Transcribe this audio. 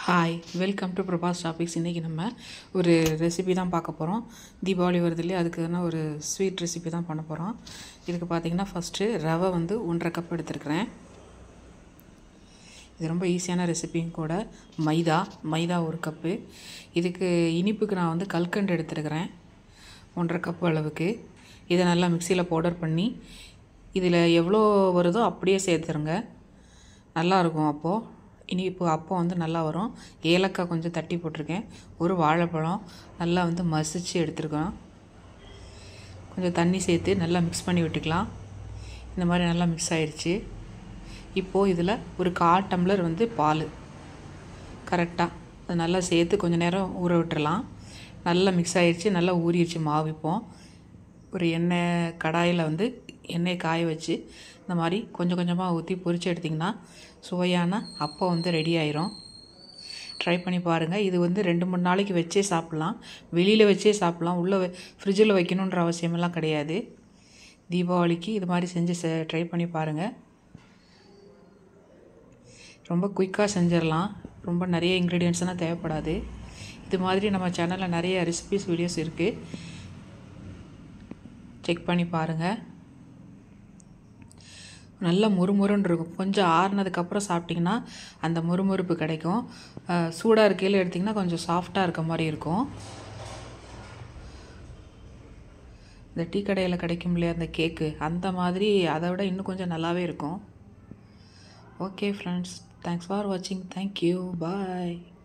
Hi, welcome to Prabhas topics. இன்றைக்கி நம்ம ஒரு ரெசிபி தான் பார்க்க போகிறோம். தீபாவளி வருது இல்லையா, அதுக்கான ஒரு ஸ்வீட் ரெசிபி தான் பண்ண போகிறோம். இதுக்கு பார்த்திங்கன்னா ஃபஸ்ட்டு ரவை 1.5 கப் எடுத்துருக்கிறேன். இது ரொம்ப ஈஸியான ரெசிபியும் கூட. மைதா 1 கப்பு. இதுக்கு இனிப்புக்கு நான் கல்கண்டு எடுத்துருக்கிறேன் 1.5 கப் அளவுக்கு. இதை நல்லா மிக்சியில் பவுடர் பண்ணி இதில் எவ்வளோ வருதோ அப்படியே சேர்த்துருங்க. நல்லாயிருக்கும் அப்போது இனிப்பு அப்போ நல்லா வரும். ஏலக்காய் கொஞ்சம் தட்டி போட்டிருக்கேன். ஒரு வாழைப்பழம் நல்லா மசிச்சு எடுத்துருக்கோம். கொஞ்சம் தண்ணி சேர்த்து நல்லா மிக்ஸ் பண்ணி விட்டுக்கலாம். இந்த மாதிரி நல்லா மிக்ஸ் ஆகிடுச்சு. இப்போது இதில் ஒரு 1/4 டம்ளர் பால் கரெக்டாக அது நல்லா சேர்த்து கொஞ்சம் நேரம் ஊற விட்டுறலாம். நல்லா மிக்ஸ் ஆகிடுச்சு, நல்லா ஊறிடுச்சு மாவு. இப்போது ஒரு கடாயில் எண்ணெய் காய வச்சு இந்த மாதிரி கொஞ்சம் கொஞ்சமாக ஊற்றி பொரிச்சு எடுத்திங்கன்னா சுவையான அப்பம் ரெடி ஆயிரும். ட்ரை பண்ணி பாருங்கள். இது 2-3 நாளைக்கு வச்சே சாப்பிட்லாம், வெளியில் வச்சே சாப்பிட்லாம். உள்ளே ஃப்ரிட்ஜில் வைக்கணுன்ற அவசியமெல்லாம் கிடையாது. தீபாவளிக்கு இது மாதிரி செஞ்சு ட்ரை பண்ணி பாருங்கள். ரொம்ப குயிக்காக செஞ்சிடலாம். ரொம்ப நிறைய இன்க்ரீடியன்ட்ஸ்லாம் தேவைப்படாது. இது மாதிரி நம்ம சேனலில் நிறைய ரெசிபிஸ் வீடியோஸ் இருக்குது, செக் பண்ணி பாருங்கள். நல்லா முறுமுறுன்னு இருக்கும். கொஞ்சம் ஆறுனதுக்கப்புறம் சாப்பிட்டிங்கன்னா அந்த முறுமுறுப்பு கிடைக்கும். சூடாக இருக்கையில் எடுத்திங்கன்னா கொஞ்சம் சாஃப்டாக இருக்க மாதிரி இருக்கும். இந்த டீ கடையில் கிடைக்கும் இல்லையா அந்த கேக்கு, அந்த மாதிரி அதை விட இன்னும் கொஞ்சம் நல்லாவே இருக்கும். ஓகே ஃப்ரெண்ட்ஸ், தேங்க்ஸ் ஃபார் வாட்சிங். தேங்க்யூ, பாய்.